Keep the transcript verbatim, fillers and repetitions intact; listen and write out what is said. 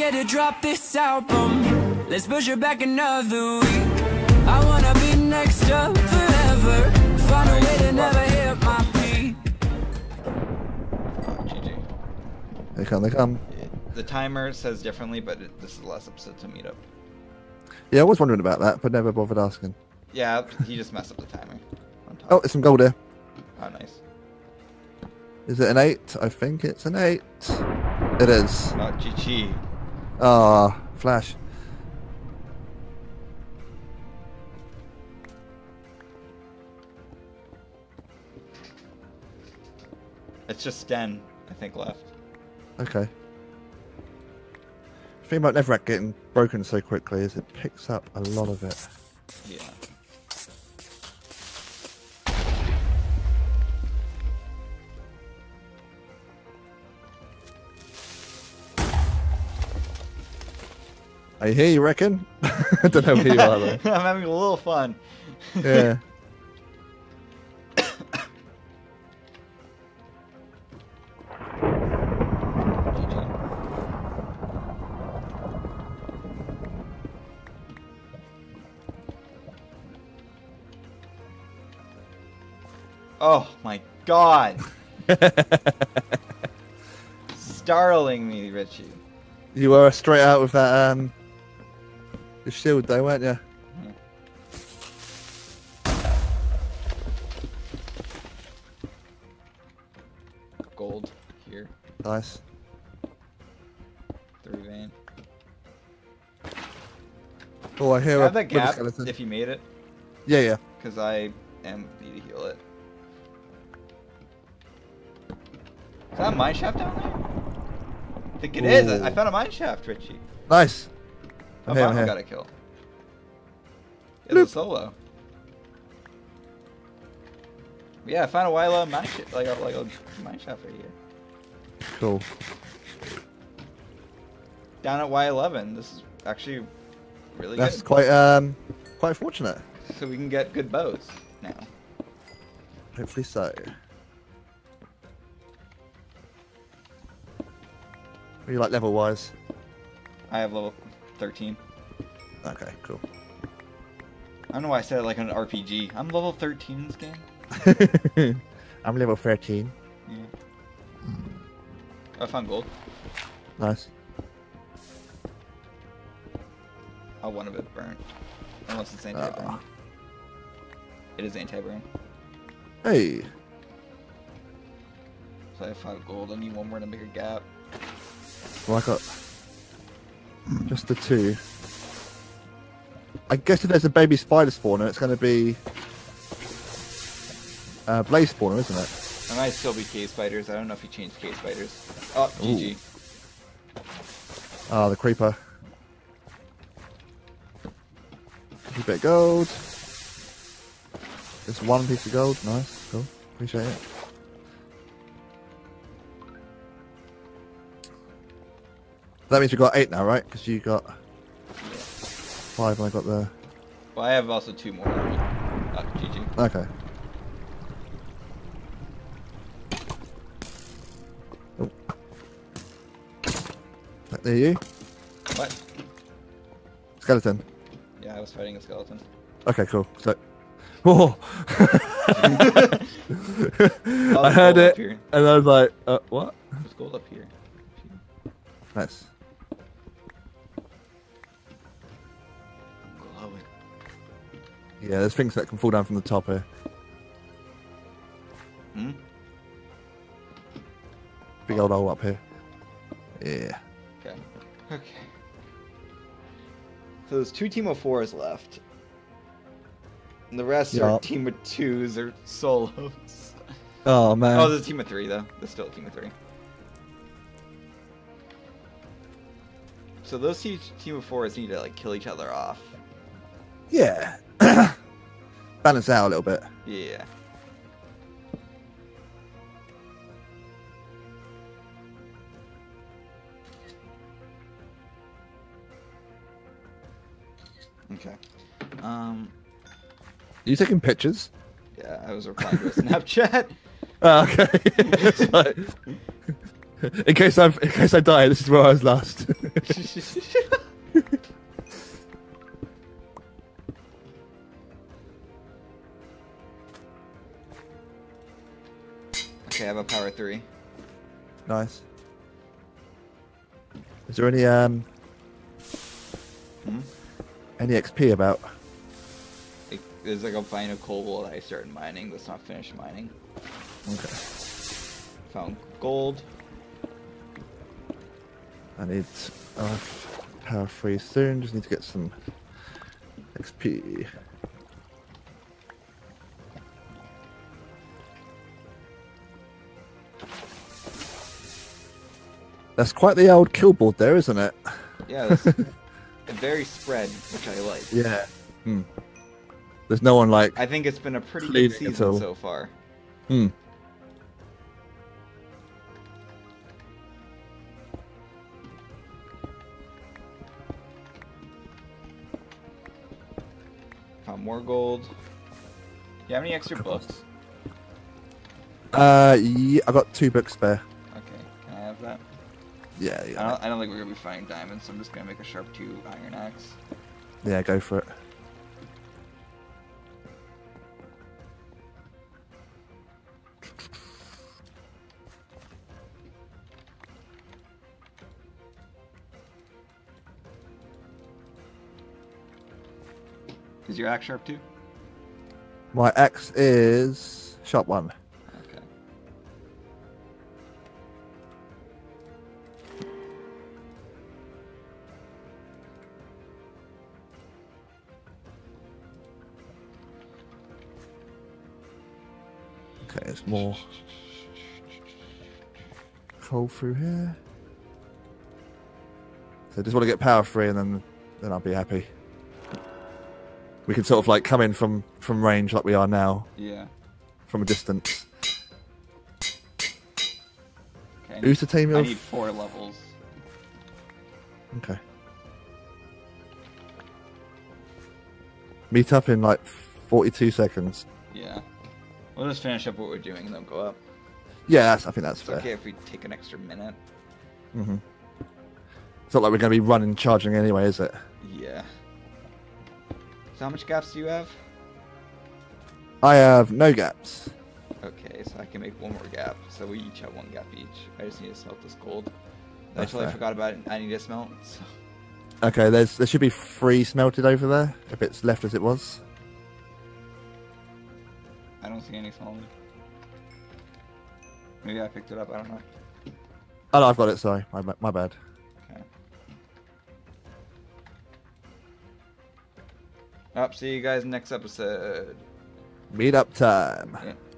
scared to drop this album. Let's push it back another week. I wanna be next up forever. Find a way to never hit my peak. Oh, G G. They come, they come. The timer says differently, but it, this is the last episode to meet up. Yeah, I was wondering about that, but never bothered asking. Yeah, he just messed up the timer. On top. Oh, there's some gold here. Oh, nice. Is it an eight? I think it's an eight. It is. Oh, G G. Ah, flash. It's just Sten, I think, left. Okay. The thing about Netherrack getting broken so quickly is it picks up a lot of it. Yeah. I hear you reckon? I don't know who you are though. I'm having a little fun. Yeah. Oh my god! Startling me, Richie. You were straight out with that um the shield though, weren't you? Gold here. Nice. Three vein. Oh, I hear Have a that gap skeleton. if you made it, Yeah, yeah. because I am need to heal it. Is that a mine shaft down there? I think it is. I I found a mine shaft, Richie. Nice. I I'm here, I'm finally here. got a kill. It's a solo. Yeah, I found a Wyla mine shaft, like a, like a mine shaft right here. Cool. Down at Y eleven. This is actually really That's good. quite um quite fortunate. So we can get good bows now. Hopefully so. What are you like level wise? I have level thirteen. Okay, cool. I don't know why I said it like an R P G. I'm level thirteen in this game. I'm level thirteen. Yeah. I found gold. Nice. Oh, one of it burnt. Unless it's anti-burn. Ah. It is anti-burn. Hey. So I have five gold. I need one more to make a gap. Well, I got just the two. I guess if there's a baby spider spawner, it's going to be uh, blaze spawner, isn't it? I might still be cave spiders. I don't know if he changed cave spiders. Oh, G G. Ah, the creeper. A bit of gold. Just one piece of gold. Nice, cool. Appreciate it. That means you got eight now, right? Because you got five and I got the... Well, I have also two more. Oh, G G. Okay. Oh. That near you? What? Skeleton. Yeah, I was fighting a skeleton. Okay, cool. So... Whoa! Oh, I heard gold it, up here. and I was like, uh, what? There's gold up here. Nice. Glowing. Yeah, there's things that can fall down from the top here. Hmm? Big old hole up here. Yeah. Okay. Okay. So there's two team of fours left. And the rest are Yup. team of twos or solos. Oh, man. Oh, there's a team of three, though. There's still a team of three. So those two team of fours need to, like, kill each other off. Yeah. Balance out a little bit. Yeah. Okay. Um... Are you taking pictures? Yeah, I was replying to a Snapchat. Oh, okay. It's like- In case I in case I die, this is where I was last. Okay, I have a power three. Nice. Is there any um Hmm? any X P about? It, there's like a vein of coal that I started mining that's not finished mining. Okay. Found gold. I need uh, power free soon. Just need to get some X P. That's quite the old kill board there, isn't it? Yeah, that's very spread, which I like. Yeah. Hmm. There's no one like. I think it's been a pretty good Cleaning season until- so far. Hmm. Found more gold. Do you have any extra Couple. books? Uh, yeah, I got two books spare. Okay, can I have that? Yeah, I yeah. don't, I don't think we're gonna be finding diamonds, so I'm just gonna make a sharp two iron axe. Yeah, go for it. Is your axe sharp two? My axe is sharp one. Okay. Okay, there's more coal through here. So I just want to get power free, and then then I'll be happy. We can sort of like come in from from range like we are now, Yeah. from a distance. Okay. Who's to tame I your? need four levels. Okay. Meet up in like forty-two seconds. Yeah. We'll just finish up what we're doing and then go up. Yeah, that's, I think that's It's fair. okay if we take an extra minute. hmm It's not like we're going to be running, charging anyway, is it? Yeah. So how much gaps do you have? I have no gaps. Okay, so I can make one more gap. So we each have one gap each. I just need to smelt this gold. I That's totally fair. forgot about it. I need to smelt. So. Okay, there's there should be three smelted over there if it's left as it was. I don't see any smelted. Maybe I picked it up. I don't know. Oh no, I've got it. Sorry, my ba- my bad. Okay. Up. See you guys next episode. Meet up time. Yeah.